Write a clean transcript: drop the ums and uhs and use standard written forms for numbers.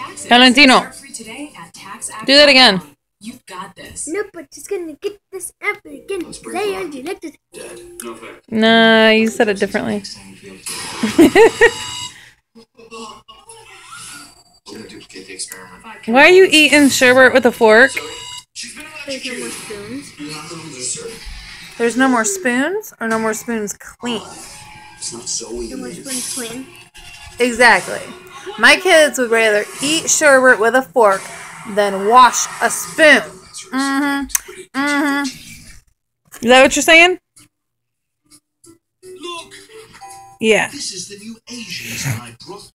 Valentino, do that again. You've got this. Nope, but just gonna get this apple again. They are elected. Nah, you said it differently. Why are you eating sherbet with a fork? There's no more spoons. There's no more spoons, or no more spoons clean? No more spoons clean. Exactly. My kids would rather eat sherbet with a fork than wash a spoon. Is that what you're saying? Look, Yeah. this is the new Asian I brought.